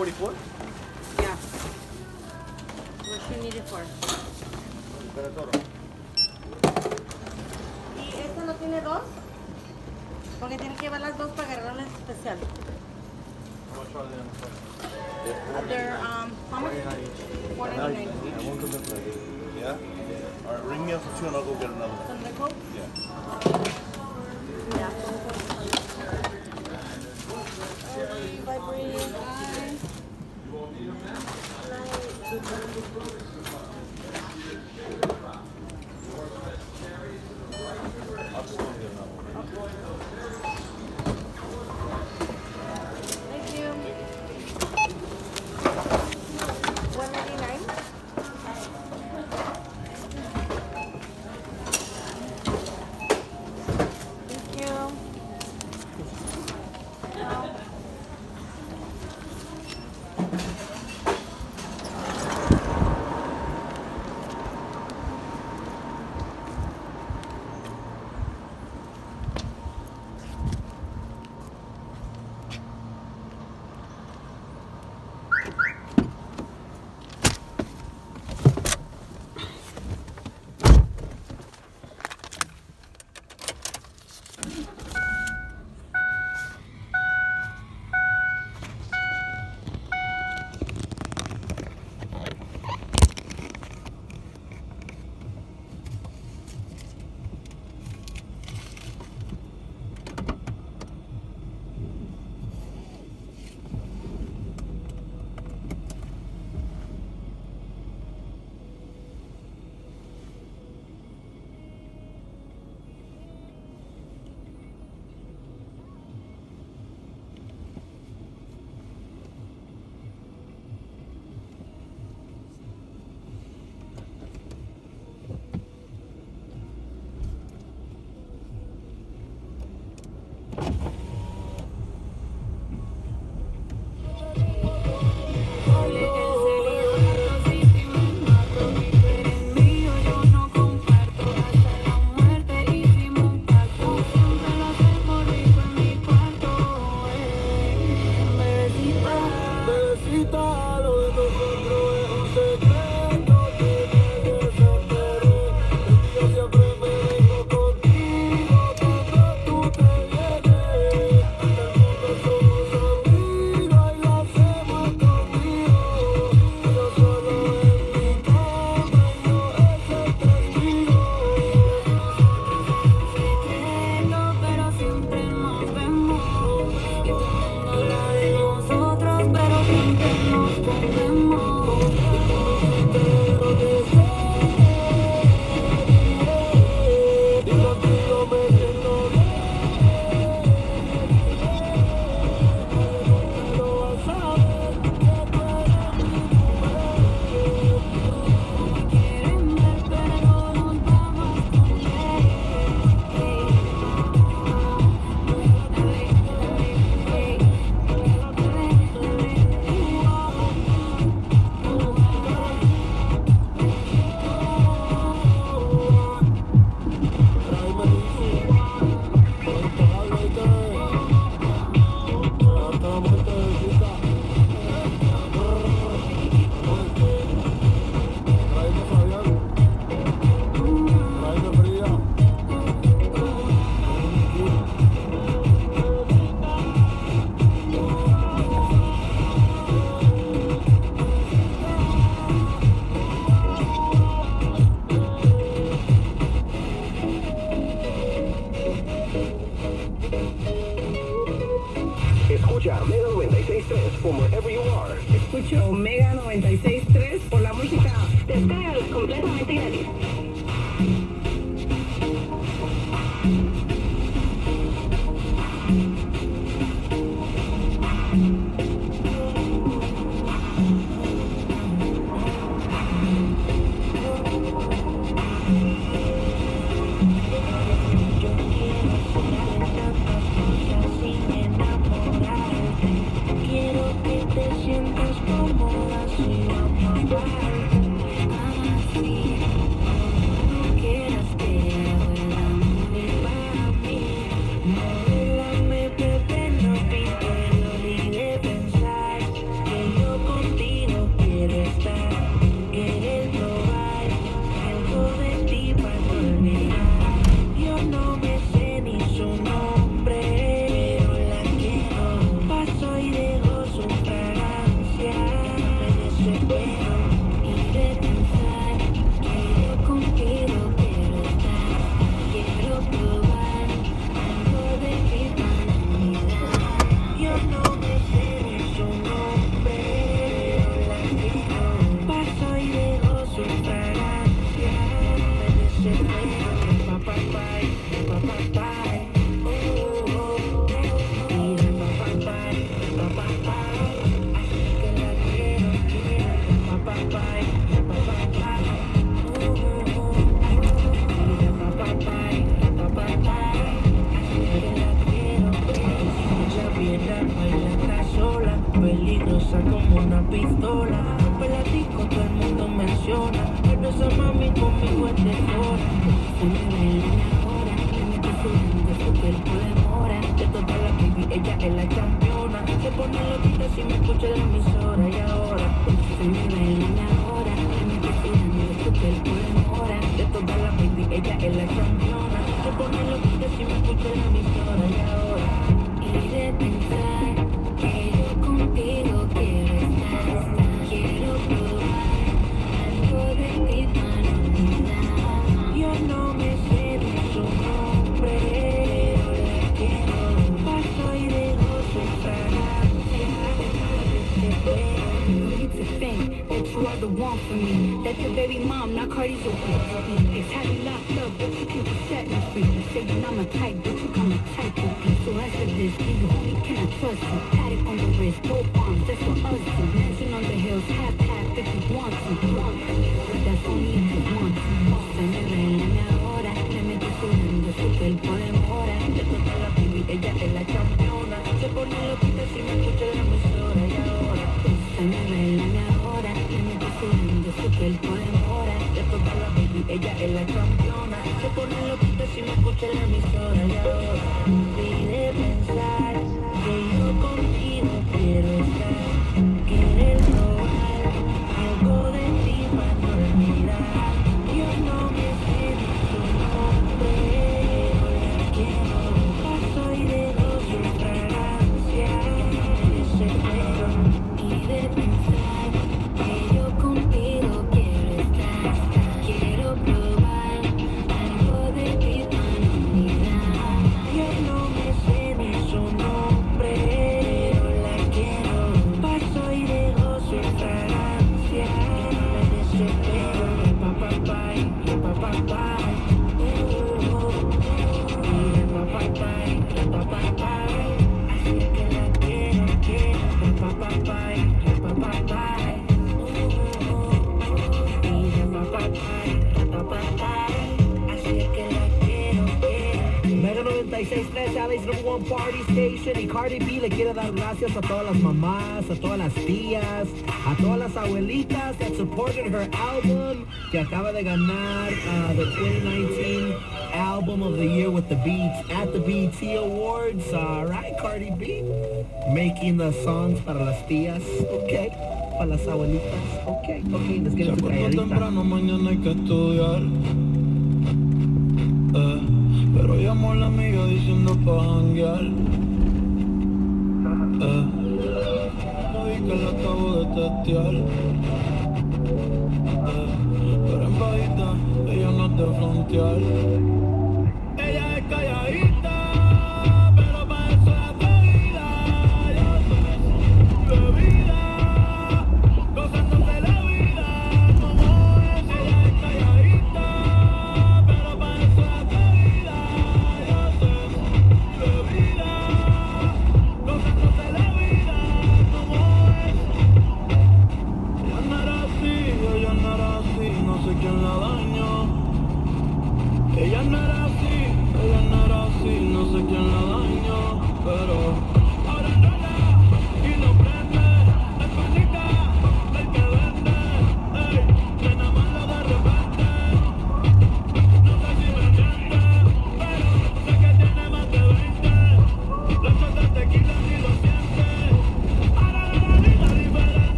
144? Yeah. What you need it for? Para todo. ¿Y esta no tiene dos? Porque tiene que llevar las dos para agarrar el especial. How much are they on the phone? They're, how much? $4.99. Yeah? Alright, ring me up for 2 and I'll go get another one. ¿Son de Coke? Yeah. Yeah. Vibrating. I'll just go and get another one. Thank you. $1.99. Thank you. Escucha Mega 96.3 from wherever you are. Escucho Mega 96.3 por la música. Descárgala completamente gratis. Quiero que te sientas cómoda sin amarte. peligrosa como una pistola. Rompe la disco, todo el mundo menciona. Vuelve esa mami conmigo es de hora. Se me baila ahora, me meto sudando su cuerpo de mora. De toda la baby, ella es la campeona. Se pone loquita si me escucha la emisora. Y ahora, se me baila ahora, me meto sudando su cuerpo de mora. De toda la baby, ella es la campeona. Se pone loquita si me escucha la emisora. Y ahora, Y de pensar que yo contigo quiero estar. Quiero probar algo de ti para olvidar. yo no me sé de su nombre, pero la quiero. Paso y dejo su fragancia. It's a thing that you are the one for me. That your baby mom, not Cardi's a bitch. It's how you locked up, but you can set me free. You say that I'm a type, but you come a type of me. So after this, do you homie, can I trust you? Pat it on the wrist, both arms, that's for us to. Mansion on the hills, half if you want to. That's only if you want to. Se me baila ahora, me meto sudando su cuerpo de mora. De toda la baby, ella es la campeona. Se pone loquita si me escucha la emisora. Y ahora, Se me baila ahora, me meto sudando su cuerpo de mora. de toda la baby, ella es la campeona. Se pone loquita si me escucha la emisora. Y ahora, pide pensar que yo contigo quiero estar. Querer probar algo de ti para no olvidar. Yo no me sé de su nombre, pero la quiero. Paso y dejo su fragancia. Desespero. Y de pensar que yo contigo quiero estar. Quiero probar algo de ti para olvidar. Yo no me sé ni su nombre, pero la quiero. Paso y dejo su fragancia. Me desespero. Papapay, papapay. Papapay. Así es que la quiero. Papapay, papapay. Papapay. Así es que la quiero. Mega 96.3, LA's #1 party station. Y Cardi B le quiere dar gracias a todas las mamás, a todas las tías, a todas las abuelitas that supported her album, que acaba de ganar the 2019 Album of the Year with the Beats at the BET Awards. All right, Cardi B, making the songs para las tías, okay, para las abuelitas, okay, let's get into calladita. Temprano, mañana hay que estudiar. Pero llamó a la amiga diciendo pa' janguear. No vi que la acabo de testear. Pero en bajita, ella no es de frontear. Ella es calladita, pero pa' eso es atrevida. Yo soy bebida, gozándose la vida. Como es, ella es calladita, pero pa' eso es atrevida. Yo soy bebida, gozándose la vida. Como es. Ella no era así, no sé quién la dañó. Ella no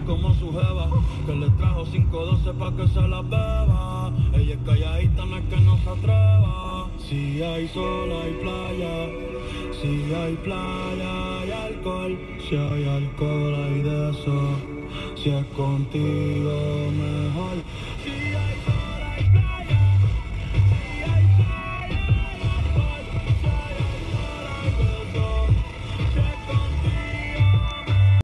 como su jeva, que le trajo 512 pa' que se la beba. Ella es calladita, no es que no se atreva. Si hay sol, hay playa. Si hay playa, hay alcohol. Si hay alcohol, hay de eso. Si es contigo, mejor.